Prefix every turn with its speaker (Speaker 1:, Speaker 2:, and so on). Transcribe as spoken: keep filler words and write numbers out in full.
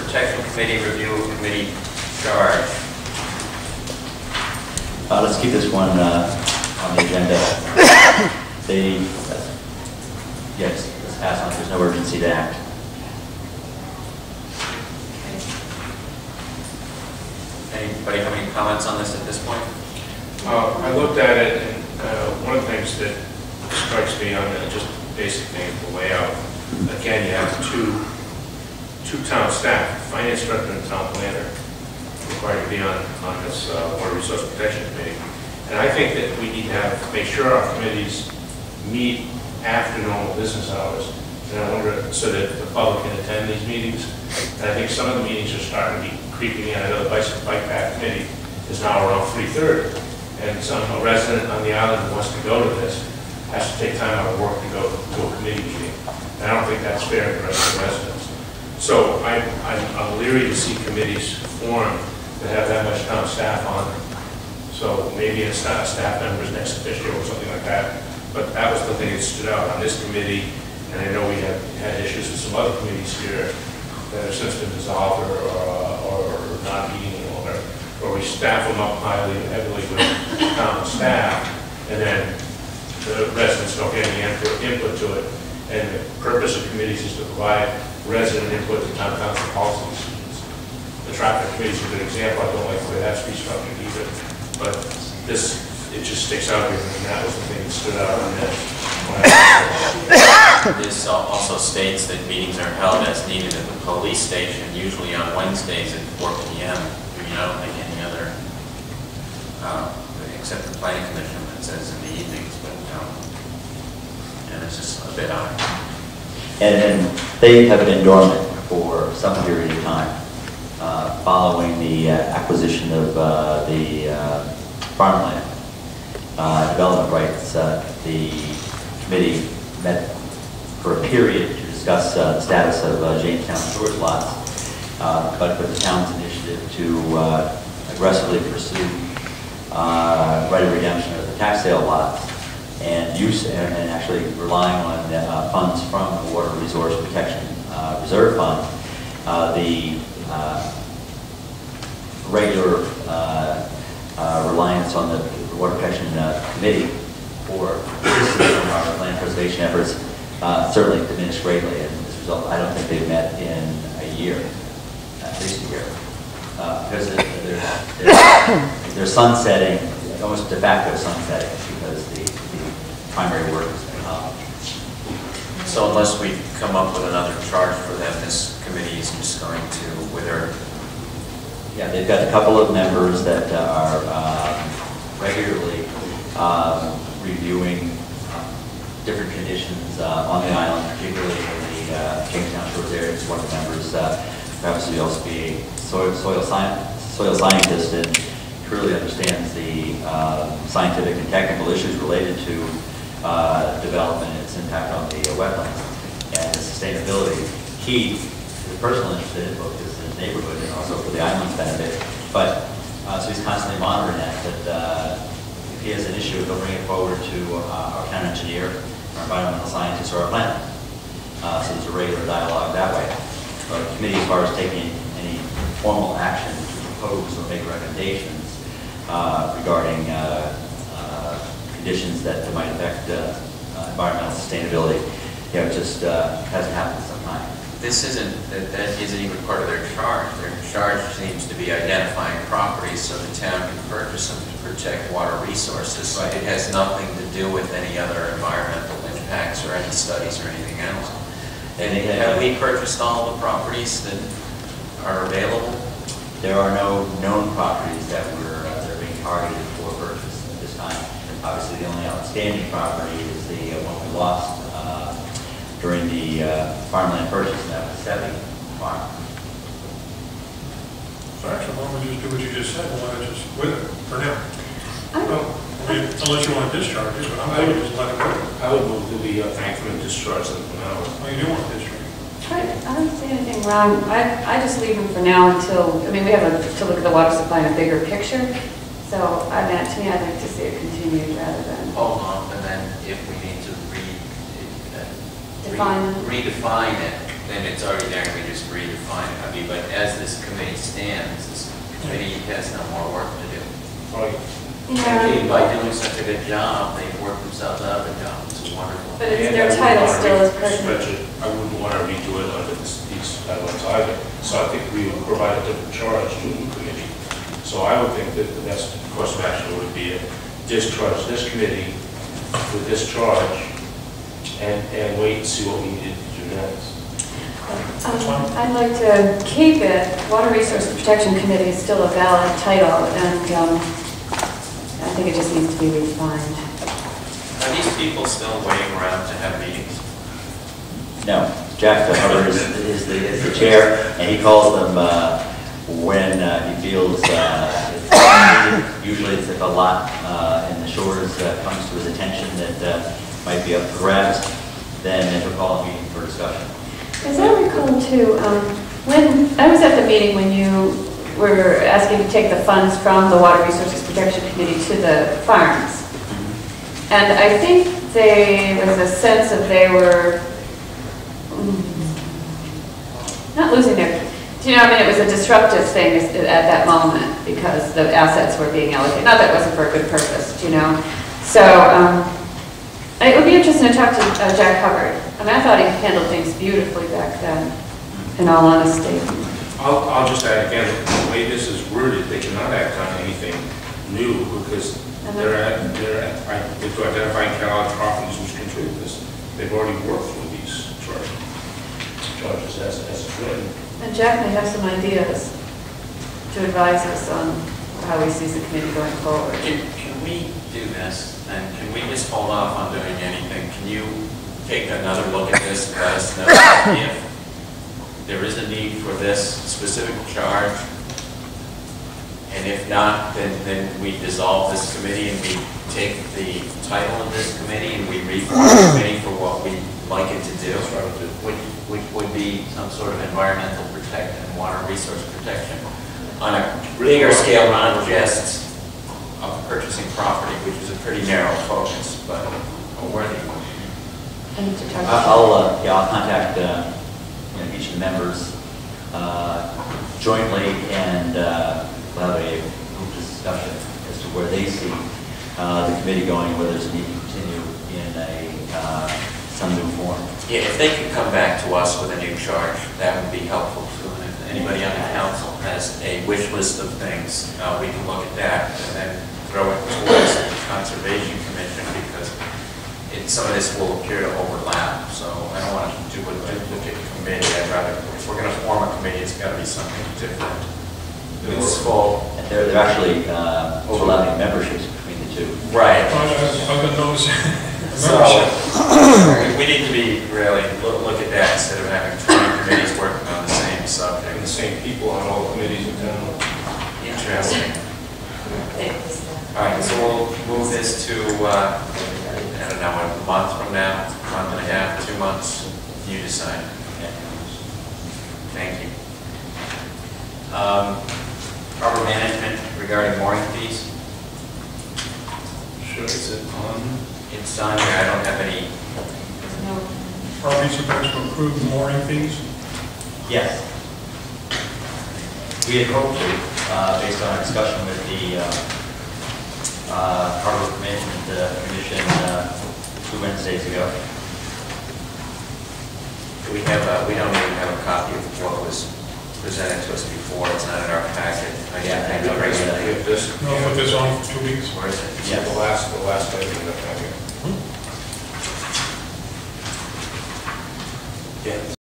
Speaker 1: Protection Committee review of committee charge.
Speaker 2: Uh, let's keep this one uh, on the agenda. They, uh, yes, let's pass on. There's no urgency to act.
Speaker 1: Anybody have any comments on this at this point?
Speaker 3: Uh, I looked at it, and uh, one of the things that strikes me on the just basic thing, the layout. Again, you have two two town staff, finance director and town planner, required to be on on this uh, water resource protection committee. And I think that we need to have make sure our committees meet after normal business hours. And I wonder so that the public can attend these meetings. And I think some of the meetings are starting to be creeping in. I know the bicycle bike path committee is now around three thirty, and some a resident on the island who wants to go to this has to take time out of work to go to a committee meeting. And I don't think that's fair to the rest of the residents. So I, I'm, I'm leery to see committees form that have that much town staff on them. So maybe a staff, staff member's next official or something like that. But that was the thing that stood out on this committee. And I know we have had issues with some other committees here that have since been dissolved or, or, or not meeting any longer, or we staff them up highly heavily with town staff, and then the residents don't get any input, input to it. And the purpose of committees is to provide resident input to town council policies. The traffic committee is a good example. I don't like the way that's restructured either, but this, it just sticks out here, and that was the thing that stood out on this.
Speaker 1: This also states that meetings are held as needed at the police station, usually on Wednesdays at four P M You know, like any other, uh, except the planning commission that says in the evenings, but um, and it's just a bit odd.
Speaker 2: And, and they have been dormant for some period of time uh, following the uh, acquisition of uh, the uh, farmland uh, development rights. Uh, the committee met for a period to discuss uh, the status of uh, Jamestown storage lots, uh, but with the town's initiative to uh, aggressively pursue uh, right of redemption of the tax sale lots and use and, and actually relying on uh, funds from the Water Resource Protection uh, Reserve Fund, uh, the uh, regular uh, uh, reliance on the Water Protection uh, Committee for assistance from our land preservation efforts uh, certainly diminished greatly. And as a result, I don't think they've met in a year, at least a year, uh, because they're, they're, they're sunsetting, almost de facto sunsetting, because the, the primary work has been accomplished.
Speaker 1: So unless we come up with another charge for them, this committee is just going to wither.
Speaker 2: Yeah, they've got a couple of members that uh, are um, regularly um, reviewing uh, different conditions uh, on the island, particularly in the uh, Jamestown Shores area. It's one of the members. Uh, perhaps he also be a soil, soil, science, soil scientist and truly understands the uh, scientific and technical issues related to uh, development and its impact on the uh, wetlands and the sustainability. He is personally interested in both his neighborhood and also for the island's benefit. But uh, so he's constantly monitoring that. But uh, if he has an issue, he'll bring it forward to uh, our town engineer, our environmental scientist, or our planner. Uh, so there's a regular dialogue that way. But the committee, as far as taking any formal action to propose or make recommendations uh, regarding uh, uh, conditions that might affect uh, uh, environmental sustainability, you know, it just uh, hasn't happened in some time.
Speaker 1: This isn't, that, that isn't even part of their charge. Their charge seems to be identifying properties so the town can purchase them to protect water resources. Right. It has nothing to do with any other environmental impacts or any studies or anything else. And have we purchased all the properties that are available?
Speaker 2: There are no known properties that were uh, that are being targeted for purchase at this time. Obviously, the only outstanding property is the uh, one we lost uh, during the uh, farmland purchase, and that was Seppy Farm.
Speaker 4: So actually, why don't we just do what you just said, why not just with it for now? Well, I mean, unless you want to discharge it, but I'm going to just let it go.
Speaker 3: I would move to be uh, thankful and discharge them for now.
Speaker 4: Well, you do want to discharge.
Speaker 5: I, I don't see anything wrong. I, I just leave them for now until, I mean, we have a, to look at the water supply in a bigger picture. So, I mean, to me, I'd like to see it continued rather than
Speaker 1: Hold on, and then if we need to re, uh,
Speaker 5: define
Speaker 1: re, redefine it, then it's already there, and we just redefine it. I mean, but as this committee stands, this committee has no more work to do.
Speaker 3: Right.
Speaker 5: Yeah,
Speaker 1: By doing such a good job, they've worked themselves out of the job. It's wonderful.
Speaker 5: but it's,
Speaker 3: And
Speaker 5: their
Speaker 3: I wouldn't
Speaker 5: title
Speaker 3: wanna
Speaker 5: still
Speaker 3: re-
Speaker 5: is pertinent.
Speaker 3: stretch it. I wouldn't want to redo it under this, these guidelines either. So I think we would provide a different charge to the committee. So I would think that the best course of action would be to discharge this committee with this charge and, and wait and see what we need to do next.
Speaker 5: Um, I'd like to keep it, Water Resource Protection Committee is still a valid title, and um, I think it just needs to be refined.
Speaker 1: Are these people still waiting around to have meetings?
Speaker 2: No, Jack Hubbard is, is the, is the chair, and he calls them uh, when uh, he feels uh, it's needed. Usually it's if a lot uh, in the shores uh, comes to his attention that uh, might be up for grabs, then he'll call a meeting for discussion.
Speaker 5: As I recall too, um, when, I was at the meeting when you were asking to take the funds from the Water Resources Protection Committee to the farms. And I think there was a sense that they were mm, not losing their, do you know, I mean, it was a disruptive thing at that moment because the assets were being allocated. Not that it wasn't for a good purpose, do you know? So, um, it would be interesting to talk to uh, Jack Hubbard. I mean, I thought he handled things beautifully back then, in all honesty.
Speaker 3: I'll, I'll just add again, the way this is worded, they cannot act on anything new because they're at, they're at, I think to identifying catalog properties which contribute this. They've already worked through these charges, charges as, as it's written.
Speaker 5: And Jack may have some ideas to advise us on how he sees the committee going forward.
Speaker 1: Can, can we do this, and can we just hold off on doing anything? Can you take another look at this and let us know if there is a need for this specific charge? And if not, then, then we dissolve this committee and we take the title of this committee and we reform the committee for what we'd like it to do. Which, which would be some sort of environmental protection, water resource protection on a bigger scale, not just of purchasing property, which is a pretty narrow focus, but a worthy one.
Speaker 5: I need to talk to
Speaker 2: I- I'll, uh, yeah, I'll contact uh, you know, each of the members uh, jointly, and uh, we'll have a group discussion as to where they see uh, the committee going, whether there's a need to continue in a uh, some new form.
Speaker 1: Yeah, if they could come back to us with a new charge, that would be helpful too. And if anybody on the council has a wish list of things, uh, we can look at that and then throw it towards the Conservation Commission, because it, some of this will appear to overlap. So I don't want to do a duplicate committee. I'd rather, if we're going to form a committee, it's got to be something different. It's full.
Speaker 2: And they're, they're actually uh, overlapping memberships between the two.
Speaker 1: Right.
Speaker 4: I've been noticing.
Speaker 1: So, we need to be really, look, look at that instead of having twenty committees working on the same
Speaker 3: And
Speaker 1: subject.
Speaker 3: the same people on all committees in town.
Speaker 1: Interesting. All right, so we'll move this to, uh, I don't know, a month from now, month and a half, two months, you decide. Thank you. Um, Harbor management regarding mooring fees.
Speaker 3: Sure, is it on?
Speaker 1: It's on here, I don't have any,
Speaker 5: No.
Speaker 4: Are we supposed to approve the mooring fees?
Speaker 2: Yes. We had hoped to, uh, based on our discussion with the uh, uh, Harbor Management uh, Commission uh, two Wednesdays ago.
Speaker 1: we have, a- we don't even have a copy of what was presented to us before, it's not in our packet. I
Speaker 2: Yeah,
Speaker 1: I don't
Speaker 2: I agree.
Speaker 1: know.
Speaker 3: We have this.
Speaker 4: No, put this on for two weeks.
Speaker 1: Where is it?
Speaker 2: Yes.
Speaker 3: The last, the last item in the packet.
Speaker 1: Yeah.